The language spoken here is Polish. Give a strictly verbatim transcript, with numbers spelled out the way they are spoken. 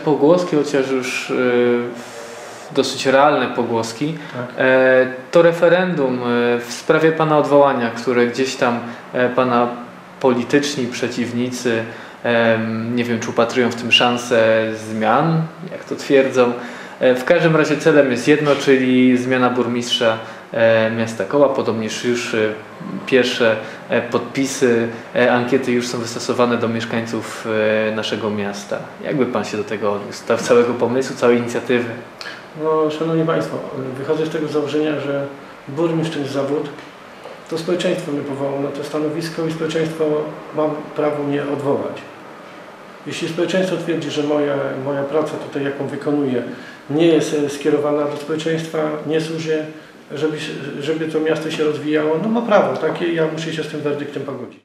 pogłoski, chociaż już dosyć realne pogłoski, Tak. to referendum w sprawie pana odwołania, które gdzieś tam pana polityczni przeciwnicy, nie wiem, czy upatrują w tym szansę zmian, jak to twierdzą. W każdym razie celem jest jedno, czyli zmiana burmistrza miasta Koła. Podobnież już pierwsze podpisy, ankiety już są wystosowane do mieszkańców naszego miasta. Jakby pan się do tego odniósł, do całego pomysłu, całej inicjatywy? No, szanowni państwo, wychodzę z tego założenia, że burmistrz to jest zawód. To społeczeństwo mnie powołało na to stanowisko i społeczeństwo ma prawo mnie odwołać. Jeśli społeczeństwo twierdzi, że moja, moja praca tutaj, jaką wykonuję, nie jest skierowana do społeczeństwa, nie służy, żeby, żeby to miasto się rozwijało, no ma prawo takie i ja muszę się z tym werdyktem pogodzić.